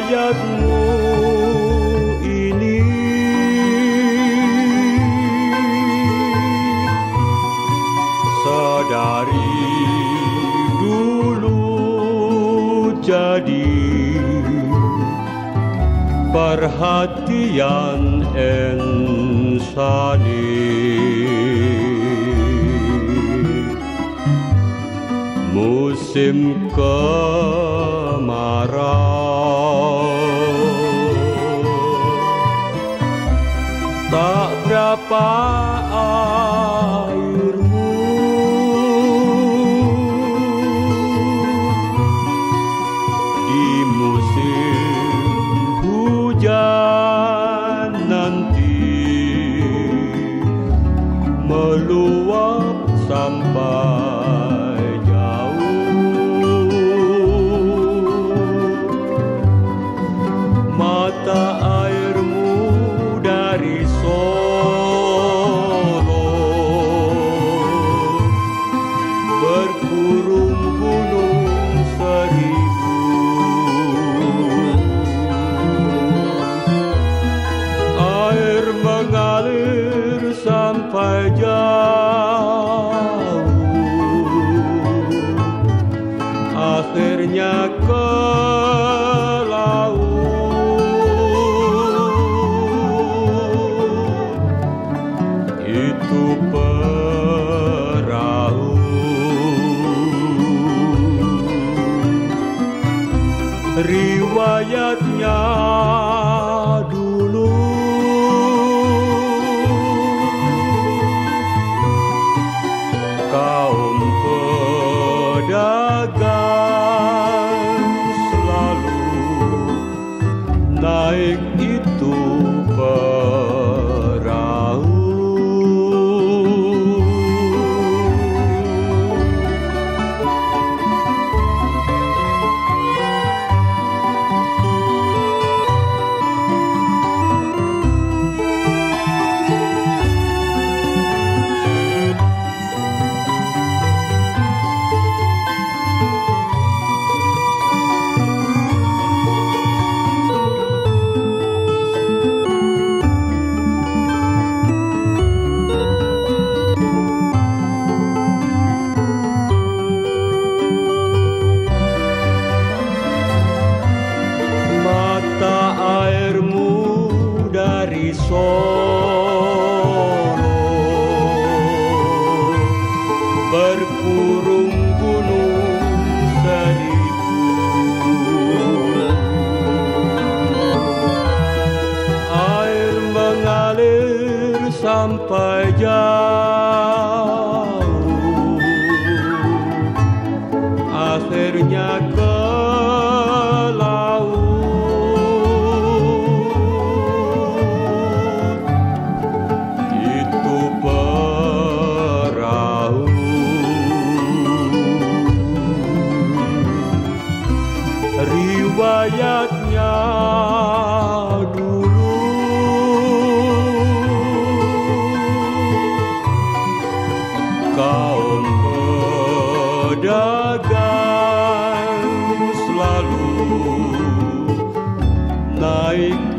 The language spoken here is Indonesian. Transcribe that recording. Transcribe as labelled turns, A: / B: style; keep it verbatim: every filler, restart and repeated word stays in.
A: riwayatmu ini sedari dulu jadi perhatian insani. Musim kemarau tak berapa airmu, di musim hujan nanti meluap sampai mata airmu dari Solo berkurung gunung seribu. Air mengalir sampai jauh, akhirnya ke laut. Itu perahu, riwayatnya dulu kaum pedagang selalu naik itu perahu. Airmu dari Solo berkurung gunung seribu. Air mengalir sampai jauh, akhirnya ke laut. Riwayatnya dulu kaum pedagang selalu naik